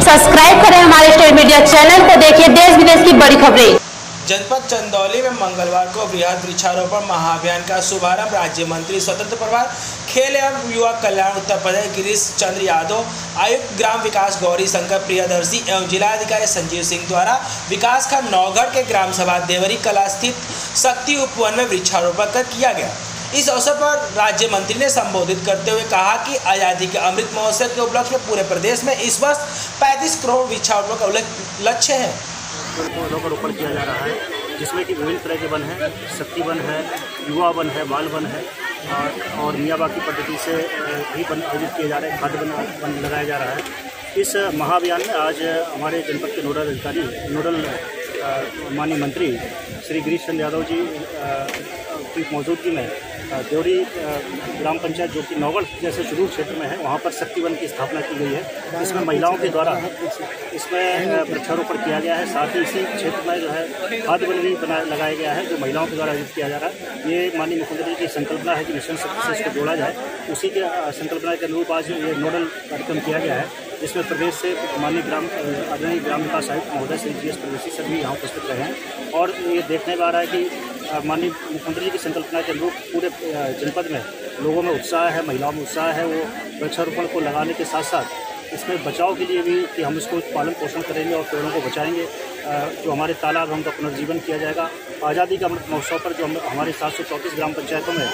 Subscribe करें हमारे state media channel को, देखिए देश विदेश की बड़ी खबरें। जनपद चंदौली में मंगलवार को बृहद वृक्षारोपण महाअभियान का शुभारंभ राज्य मंत्री स्वतंत्र प्रभार खेल एवं युवा कल्याण उत्तर प्रदेश गिरीश चंद्र यादव, आयुक्त ग्राम विकास गौरी शंकर प्रियदर्शी एवं जिलाधिकारी संजीव सिंह द्वारा विकासखंड नौगढ़ के ग्राम सभा देवरी कला स्थित शक्ति उपवन में वृक्षारोपण कर किया गया। इस अवसर पर राज्य मंत्री ने संबोधित करते हुए कहा कि आज़ादी के अमृत महोत्सव के उपलक्ष्य में पूरे प्रदेश में इस वर्ष 35 करोड़ वृक्षारोपण का लक्ष्य है। वृक्षारोपण किया जा रहा है, जिसमें कि विभिन्न तरह के वन है, शक्ति वन है, युवा वन है, बाल वन है और मियावाकी पद्धति से भी वन आयोजित किए जा रहे हैं, खाद्य वन लगाया जा रहा है। इस महाअभियान में आज हमारे जनपद के नोडल अधिकारी माननीय मंत्री श्री गिरीश चंद्र यादव जी की मौजूदगी में देवरी ग्राम पंचायत जो कि नौगढ़ जैसे सुदूर क्षेत्र में है, वहाँ पर शक्ति वन की स्थापना की गई है। इसमें महिलाओं के द्वारा इसमें वृक्षारोपण किया गया है। साथ ही इसी क्षेत्र में जो है खाद्य वन भी लगाया गया है, जो महिलाओं के द्वारा आयोजित किया जा रहा है। ये माननीय मुख्यमंत्री की संकल्पना है कि मिशन शक्ति से इसको जोड़ा जाए। उसी के संकल्पना के अनुरूप आज ये नोडल कार्यक्रम किया गया है, जिसमें प्रदेश से माननीय आदरणीय ग्राम विकास आयुक्त महोदय श्री GS प्रवेशी सर भी यहाँ उपस्थित रहे हैं। और ये देखने में आ रहा है कि माननीय मुख्यमंत्री जी की संकल्पना के अनुरूप पूरे जनपद में लोगों में उत्साह है, महिलाओं में उत्साह है। वो वृक्षारोपण को लगाने के साथ साथ इसमें बचाव के लिए भी कि हम इसको पालन पोषण करेंगे और पेड़ों को बचाएंगे। जो हमारे तालाब उनका पुनर्जीवन किया जाएगा। आज़ादी का अमृत महोत्सव पर जो हमारे 734 ग्राम पंचायतों में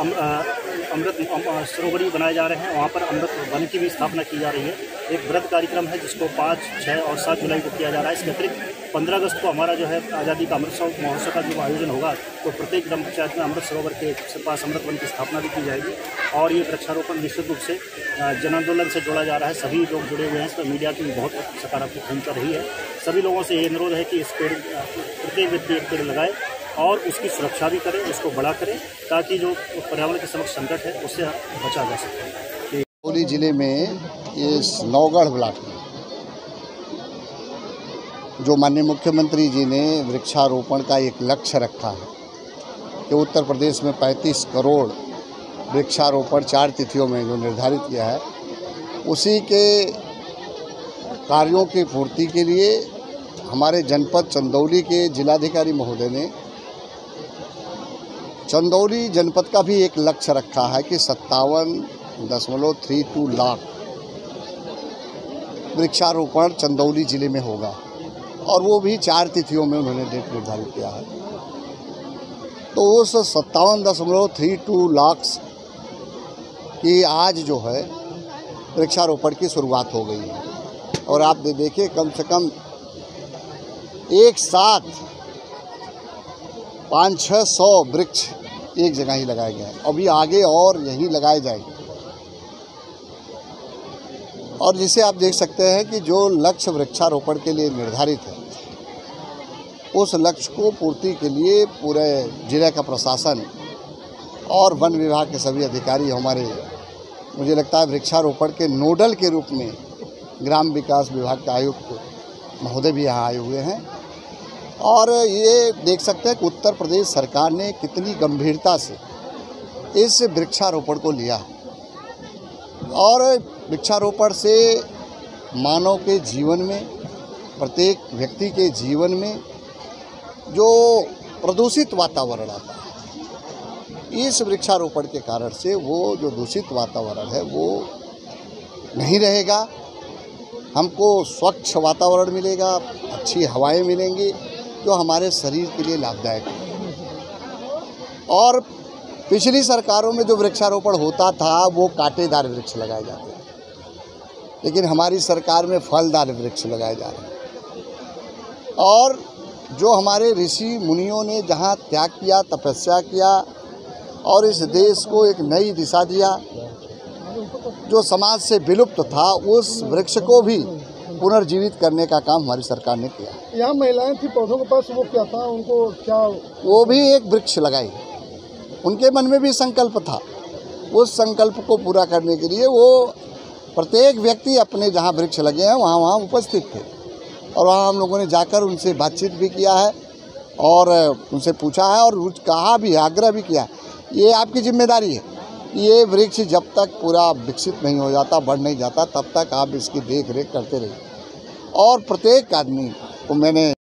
अमृत सरोवर बनाए जा रहे हैं, वहाँ पर अमृत वन की भी स्थापना की जा रही है। एक वृहद कार्यक्रम है जिसको 5, 6 और 7 जुलाई को किया जा रहा है। इसके अतिरिक्त 15 अगस्त को हमारा जो है आज़ादी का अमृत महोत्सव का जो आयोजन होगा, तो प्रत्येक ग्राम पंचायत में अमृत सरोवर के पास अमृत वन की स्थापना भी की जाएगी। और ये वृक्षारोपण निश्चित रूप से जन आंदोलन से जोड़ा जा रहा है। सभी लोग जुड़े हुए हैं। इसमें मीडिया की बहुत सकारात्मक भूमिका रही है। सभी लोगों से ये अनुरोध है कि इस पेड़ प्रत्येक व्यक्ति एक पेड़ लगाए और उसकी सुरक्षा भी करें, उसको बड़ा करें, ताकि जो पर्यावरण के समक्ष संकट है उससे बचा जा सके। चंदौली जिले में इस नौगढ़ ब्लॉक में जो माननीय मुख्यमंत्री जी ने वृक्षारोपण का एक लक्ष्य रखा है कि उत्तर प्रदेश में 35 करोड़ वृक्षारोपण 4 तिथियों में जो निर्धारित किया है, उसी के कार्यों की पूर्ति के लिए हमारे जनपद चंदौली के जिलाधिकारी महोदय ने चंदौली जनपद का भी एक लक्ष्य रखा है कि 57.32 लाख वृक्षारोपण चंदौली जिले में होगा और वो भी 4 तिथियों में उन्होंने डेट निर्धारित किया है। तो उस 57.32 लाख की आज जो है वृक्षारोपण की शुरुआत हो गई है। और आप देखिए कम से कम एक साथ 500-600 वृक्ष एक जगह ही लगाए गए हैं। अभी आगे और यहीं लगाए जाएंगे। और जिसे आप देख सकते हैं कि जो लक्ष्य वृक्षारोपण के लिए निर्धारित है, उस लक्ष्य को पूर्ति के लिए पूरे जिले का प्रशासन और वन विभाग के सभी अधिकारी हमारे, मुझे लगता है वृक्षारोपण के नोडल के रूप में ग्राम विकास विभाग के आयुक्त महोदय भी यहाँ आए हुए हैं। और ये देख सकते हैं कि उत्तर प्रदेश सरकार ने कितनी गंभीरता से इस वृक्षारोपण को लिया है। और वृक्षारोपण से मानव के जीवन में, प्रत्येक व्यक्ति के जीवन में जो प्रदूषित वातावरण आता है, इस वृक्षारोपण के कारण से वो जो दूषित वातावरण है वो नहीं रहेगा। हमको स्वच्छ वातावरण मिलेगा, अच्छी हवाएं मिलेंगी जो हमारे शरीर के लिए लाभदायक है। और पिछली सरकारों में जो वृक्षारोपण होता था वो कांटेदार वृक्ष लगाए जाते थे, लेकिन हमारी सरकार में फलदार वृक्ष लगाए जा रहे हैं। और जो हमारे ऋषि मुनियों ने जहाँ त्याग किया, तपस्या किया और इस देश को एक नई दिशा दिया, जो समाज से विलुप्त था, उस वृक्ष को भी पुनर्जीवित करने का काम हमारी सरकार ने किया। यहाँ महिलाएं थी पौधों के पास, वो क्या था, उनको क्या, वो भी एक वृक्ष लगाई। उनके मन में भी संकल्प था। उस संकल्प को पूरा करने के लिए वो प्रत्येक व्यक्ति अपने जहाँ वृक्ष लगे हैं वहाँ उपस्थित थे। और वहाँ हम लोगों ने जाकर उनसे बातचीत भी किया है और उनसे पूछा है और कहा भी, आग्रह भी किया, ये आपकी जिम्मेदारी है। ये वृक्ष जब तक पूरा विकसित नहीं हो जाता, बढ़ नहीं जाता, तब तक आप इसकी देख रेख करते रहिए। और प्रत्येक आदमी को मैंने